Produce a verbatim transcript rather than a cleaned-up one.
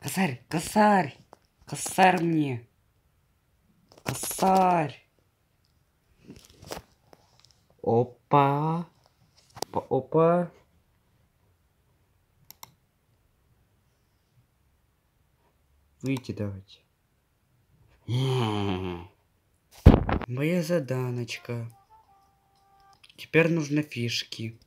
Косарь, косарь, косарь мне. Косарь. Опа. Опа, опа. Выйти давайте. Моя заданочка. Теперь нужны фишки.